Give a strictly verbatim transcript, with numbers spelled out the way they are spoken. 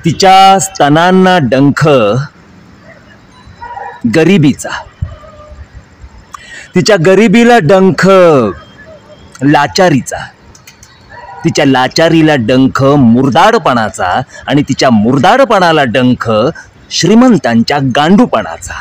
तिच्या स्तनांना डंख गरिबीचा, तिच्या गरिबीला डंख लाचारीचा, तिच्या लाचारीला डंख मुर्दाडपणाचा आणि तिच्या मुर्दाडपणाला डंख श्रीमंतांच्या गांडूपणाचा.